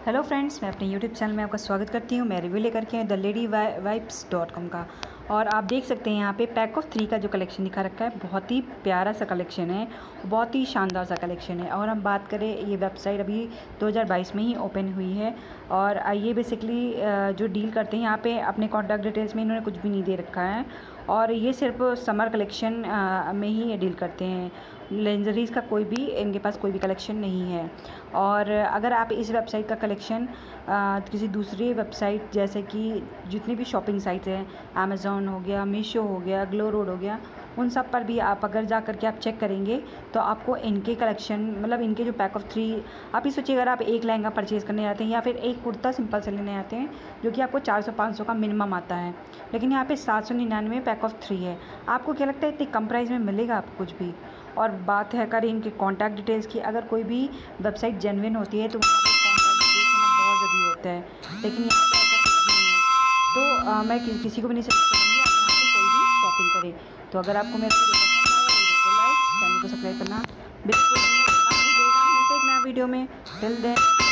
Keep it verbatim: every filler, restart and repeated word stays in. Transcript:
Hello friends, मैं अपने YouTube channel में आपका स्वागत करती हूँ। मैं रिव्यू लेकर के the lady vibes dot com का। और आप देख सकते हैं यहाँ पे पैक ऑफ थ्री का जो कलेक्शन दिखा रखा है, बहुत ही प्यारा सा कलेक्शन है, बहुत ही शानदार सा कलेक्शन है। और हम बात करें, ये वेबसाइट अभी दो हज़ार बाईस में ही ओपन हुई है। और ये बेसिकली जो डील करते हैं यहाँ पे, अपने कॉन्टैक्ट डिटेल्स में इन्होंने कुछ भी नहीं दे रखा है। और ये सिर्फ समर कलेक्शन में ही ये डील करते हैं। लेंजरीज़ का कोई भी इनके पास कोई भी कलेक्शन नहीं है। और अगर आप इस वेबसाइट का कलेक्शन किसी दूसरी वेबसाइट, जैसे कि जितनी भी शॉपिंग साइट्स हैं, अमेज़ॉन हो गया, मीशो हो गया, ग्लो रोड हो गया, उन सब पर भी आप अगर जा कर के आप चेक करेंगे तो आपको इनके कलेक्शन, मतलब इनके जो पैक ऑफ थ्री, आप ही सोचिए, अगर आप एक लहंगा परचेज़ करने आते हैं या फिर एक कुर्ता सिंपल से लेने आते हैं, जो कि आपको चार सौ पाँच सौ का मिनिमम आता है, लेकिन यहाँ पे सात सौ निन्यानवे पैक ऑफ थ्री है। आपको क्या लगता है इतनी कम प्राइस में मिलेगा आपको कुछ भी? और बात है करें इनके कॉन्टैक्ट डिटेल्स की, अगर कोई भी वेबसाइट जेन्युइन होती है तो वहाँ पर कॉन्टैक्ट डिटेल्स होना बहुत ज़रूरी होता है, लेकिन यहाँ पर ऐसा कुछ भी नहीं है। तो आ, मैं कि, किसी को भी नहीं सजेस्ट करूँगी आप यहाँ से कोई भी शॉपिंग करें। तो अगर आपको मेरा वीडियो पसंद आया, वीडियो को लाइक, चैनल को सब्सक्राइब करना बिल्कुल भी मत भूलिएगा। मिलते हैं एक नया वीडियो में। Till then